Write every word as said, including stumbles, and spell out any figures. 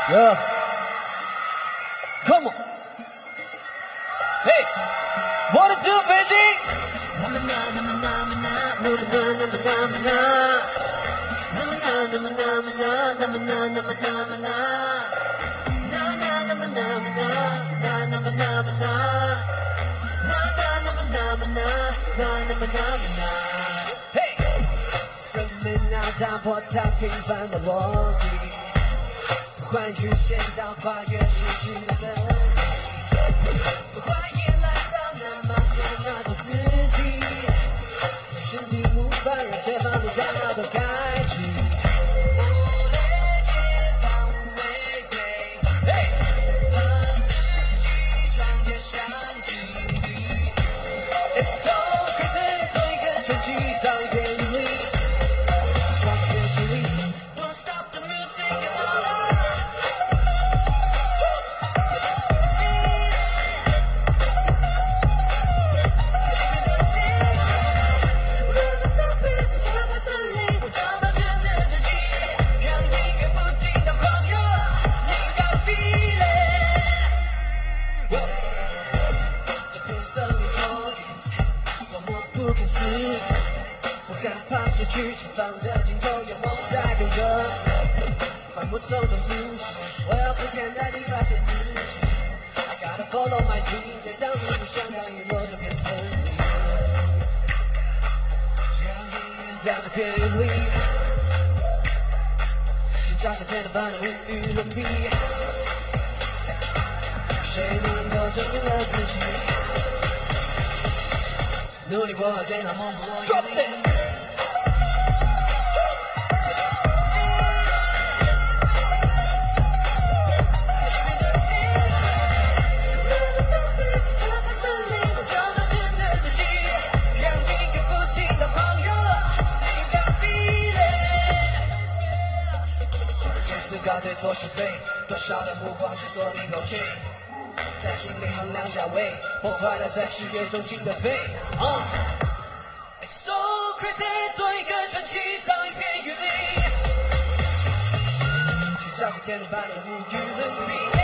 Yeah. Come on. Hey. What it do, Beijing? Hey. 人们要打破它平凡的逻辑，欢愉现到跨越失去的森林，怀疑来到那么远要做自己，身体无法让解放的大脑都开启，我的解放无违规，和自己创建上基地。It's so crazy， 做一个传奇，早一点努力，超越距离。Don't stop the music is all on。不害怕失去前方的尽头，有梦在跟着，换不走的苏醒。我要不看待你发现自己 I gotta follow my dreams， 在当你不想看雨落这片森林，让音乐在这片云里，寻找夏天的般的无与伦比，谁能够证明了自己？努力过后，见到梦不落余力。思考对错是非，多少的目光是锁定口气，在心里衡量价位，破坏了在视野中心的飞。Uh. It's so crazy， 做一个传奇，造一片云里，寻找是天人般的无与伦比。